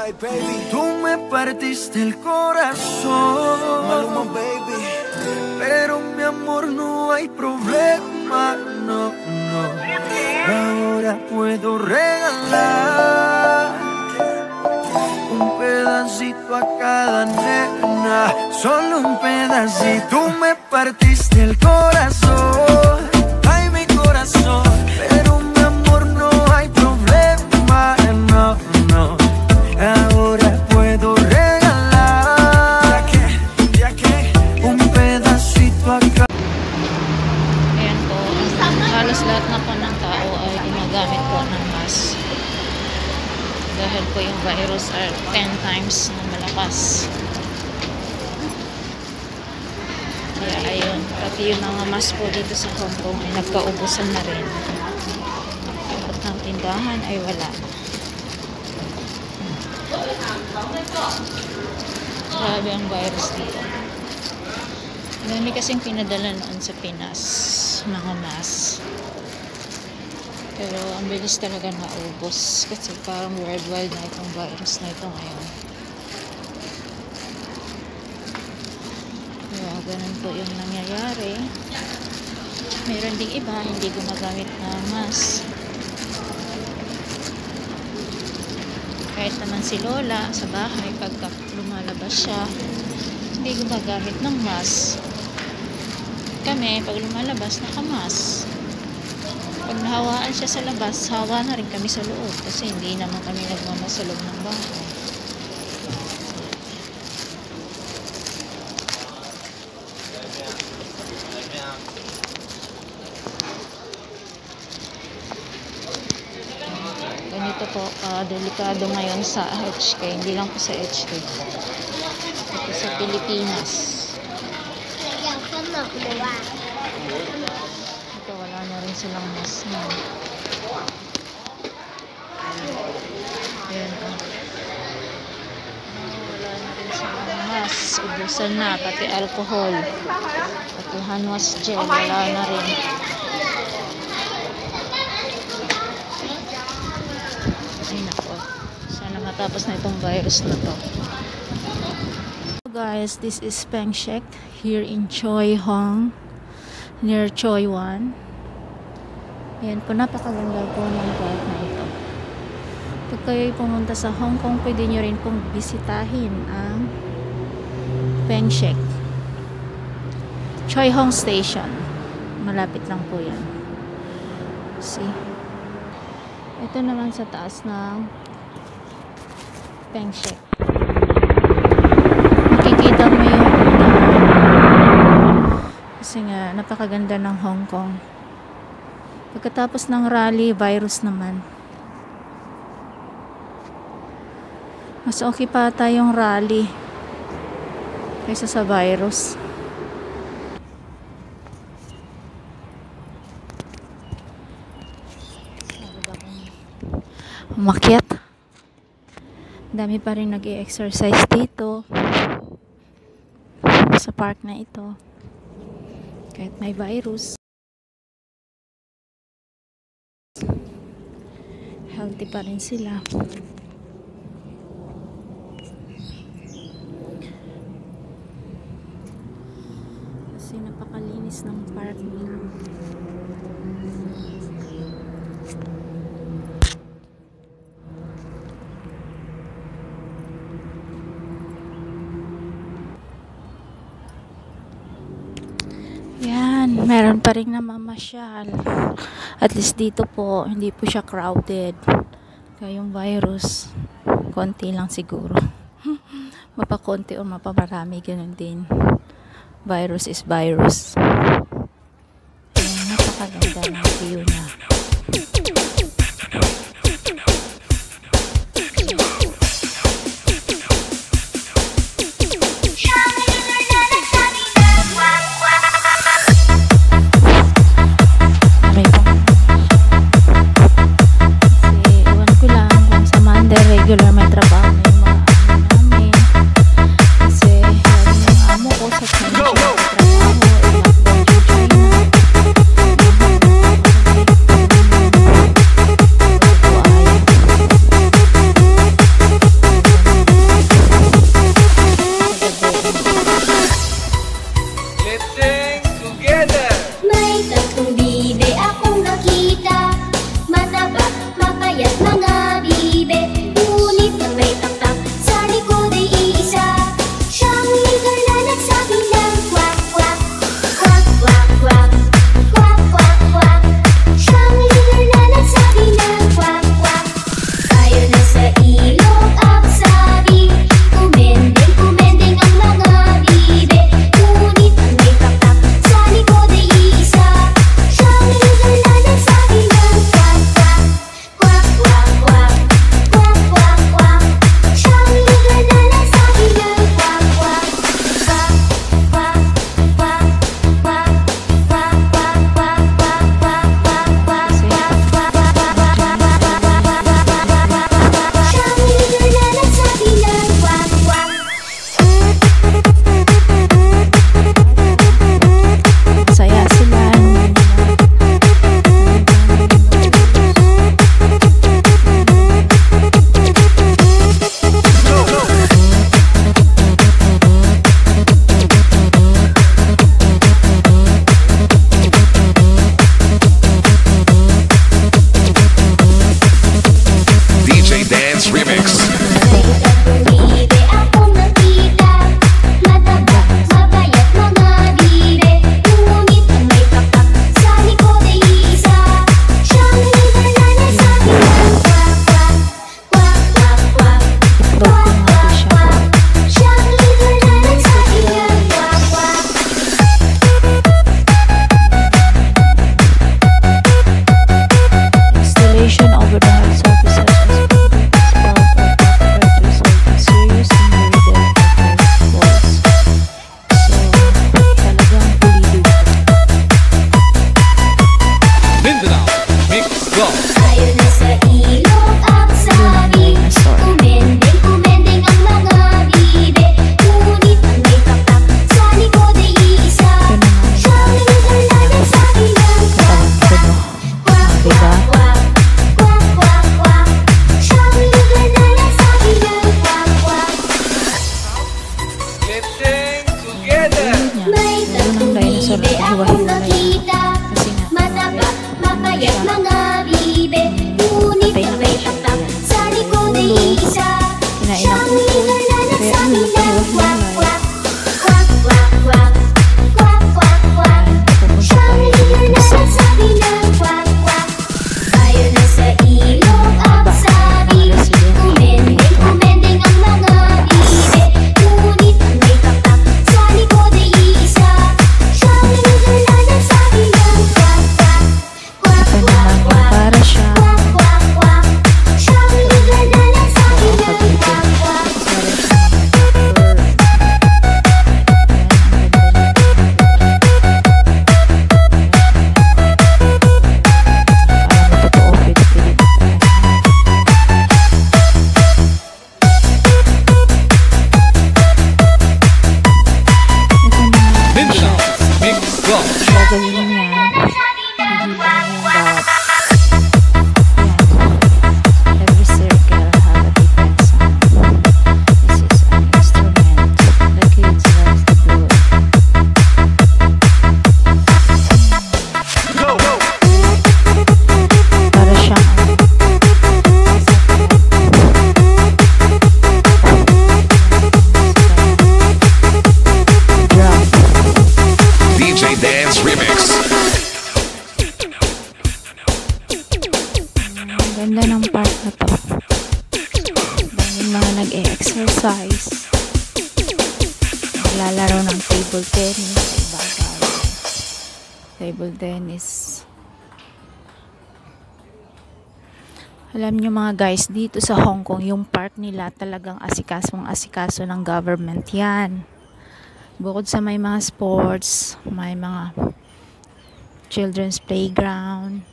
Ay, baby, tú me partiste el corazón, Maluma, baby. Pero mi amor, no hay problema, no, no. Ahora puedo regalar un pedacito a cada nena, solo un pedacito. Tú me partiste el corazón, ay, mi corazón. Pero mi amor, no hay problema, no, no. Ahora puedo regalar un pedacito a cada. Ayan po, halos lahat na po ng tao ay gumagamit po ng mask. Dahil po yung virus ay 10 times na malakas. Kaya ayun, pati yung mga mask po dito sa Hong Kong ay nagkaubusan na rin. At ng tindahan ay wala. Grabe ang virus dito. Dami kasing pinadala noon sa Pinas, mga mask. Pero ang bilis talaga naubos kasi parang worldwide na itong virus na ito ngayon. Kaya ganun po yung nangyayari. Meron ding iba hindi gumagamit ng mask. Kahit naman si Lola sa bahay, pagka lumalabas siya, hindi gumagamit ng mask. Kami, pag lumalabas, nakamas. Pag nahawaan siya sa labas, hawa na rin kami sa loob kasi hindi naman kami nagmamas sa loob ng bahay. Ganito po, delikado ngayon sa HK, hindi lang po sa HK. Ito sa Pilipinas. Ito, wala na rin silang mask na. Ayan o. Wala na rin silang mask. Ubusan na, pati alcohol. Pati hand wash gel, wala na rin. Ay nako. Sana matapos na itong virus na to. Guys, this is Peng Shek here in Choi Hong, near Choi Wan. Ayan po, napakaganda po ng park na ito. Pag kayo'y pumunta sa Hong Kong, pwede nyo rin pong bisitahin ang Peng Shek Choi Hong Station. Malapit lang po yan. See? Ito naman sa taas ng Peng Shek. Makikita mo yung kasi nga napakaganda ng Hong Kong. Pagkatapos ng rally, virus naman. Mas okay pa tayong rally kaysa sa virus. Umakyat. Dami pa rin nag-i-exercise dito sa park na ito. Kahit may virus, healthy pa rin sila. Kasi napakalinis ng park nila. Yan, meron pa rin namamasyal. At least dito po, hindi po siya crowded. Kaya yung virus, konti lang siguro. Mapakonti o mapaparami, ganun din. Virus is virus. Ayan, napakaganda ng view niya. Regular may trabaho na yung mga amo namin kasi yung amo ko sa China trabaho, dalawa makita, kasi nga mataba, mapayat mga bibe. Ngunit ang may tatak sa likod ay isa. Siyang ligar na nagsabi ng kwak, kwak, kwak, kwak, kwak, kwak, kwak, kwak. Siyang ligar na nagsabi ng kwak, kwak. Ayaw na sa ilog ang sabi, kumendeng, kumendeng ang mga bibe. Ngunit ang may tatak sa likod ay isa. Siyang ligar na nagsabi ng kwak, kwak, kwak, ito kwak, naman yung kwak. para siya Kwak, kwak, kwak. Siyang ligar na nagsabi ng kwak, kwak. gagawin niya, hihilan niya yung dot. Yan. Every circle have a different sound. This is an instrument. The kids love to do it. Para siyang drum. DJ Dance Remix. Ang ganda ng part na to. Daming mga nag-e-exercise. Naglalaro ng table tennis sa ibabaw. Table tennis. Alam nyo mga guys, dito sa Hong Kong, yung park nila talagang asikaso ng government yan. Bukod sa may mga sports, may mga children's playground.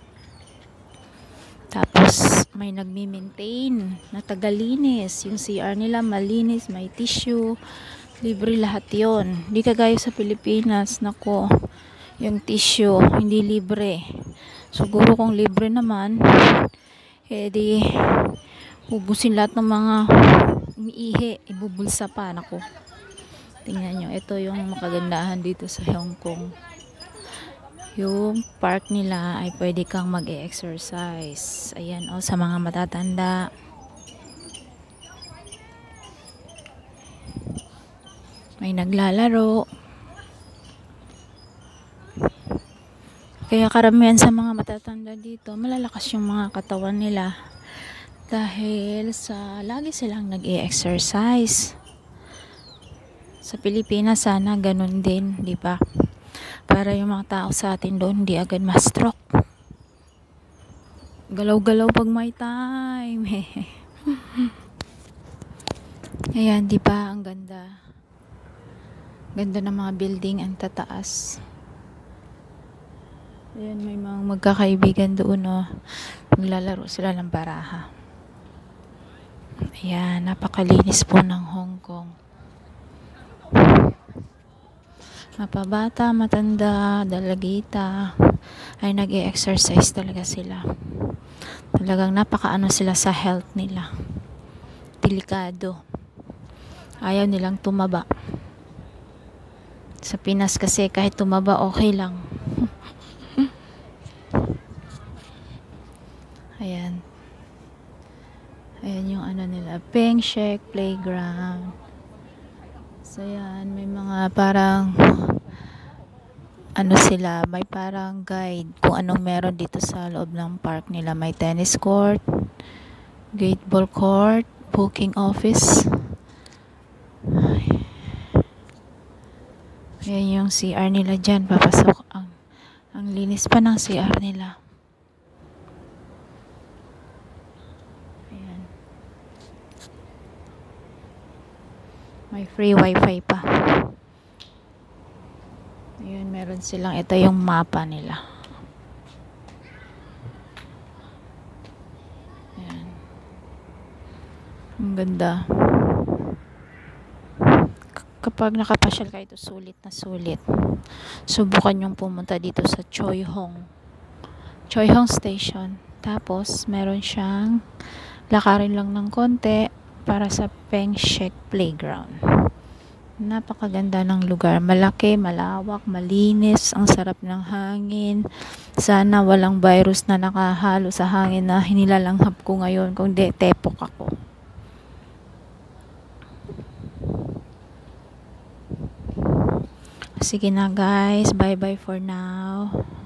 Tapos may nagmi-maintain na tagalinis. Yung CR nila malinis, may tissue. Libre lahat yon. Di kagaya sa Pilipinas, nako, yung tissue hindi libre. Siguro kung libre naman, di ubusin lahat ng mga umiihi, ibubulsa pa. Nako, tingnan nyo, ito yung makagandahan dito sa Hong Kong. Yung park nila ay pwede kang mag-e-exercise. Ayan, o, sa mga matatanda. May naglalaro. Kaya karamihan sa mga matatanda dito, malalakas yung mga katawan nila. Dahil sa lagi silang nag-e-exercise. Sa Pilipinas sana ganun din, di ba? Para yung mga tao sa atin doon hindi agad ma-stroke. Galaw-galaw pag may time. Ayan, di ba? Ang ganda. Ganda ng mga building, ang tataas. Ayan, may mga magkakaibigan doon, oh. Maglalaro sila ng baraha. Ayan, napakalinis po ng Hong Kong. Mapabata, matanda, dalagita ay nag-e-exercise talaga sila. Talagang napakaano sila sa health nila. Delikado. Ayaw nilang tumaba. Sa Pinas kasi kahit tumaba okay lang. Ayan. Ayan yung ano nila, Peng Shek Playground. So yan, may mga parang ano sila, may parang guide kung anong meron dito sa loob ng park nila. May tennis court, gate ball court, booking office. Ayan yung CR nila dyan, papasok. Ang linis pa ng CR nila. Ayan. May free wifi pa. Ayun, meron silang, ito yung mapa nila. Ayan. Ang ganda. Kapag nakapasyal kayo, sulit na sulit. Subukan yung pumunta dito sa Choi Hong Station. Tapos, meron siyang lakarin lang ng konti para sa Peng Shek Playground. Napakaganda ng lugar. Malaki, malawak, malinis. Ang sarap ng hangin. Sana walang virus na nakahalo sa hangin na hinilalanghap ko ngayon. Kung di, tepok ako. Sige na guys. Bye-bye for now.